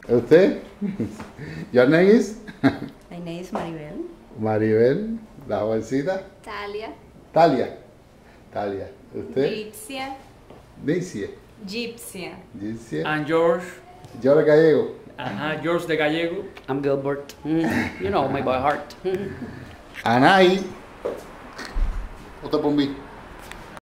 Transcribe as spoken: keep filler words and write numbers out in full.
¿Usted? Your name is? My name is Maribel. Maribel, la jovencita. Talia. Talia. Talia. ¿Usted? Gypsia. Dicia. Gypsia. Dicia. And George. George Gallego. Ajá, George de Gallego. I'm Gilbert. Mm, you know, my boy heart. Anay. Otra por mí.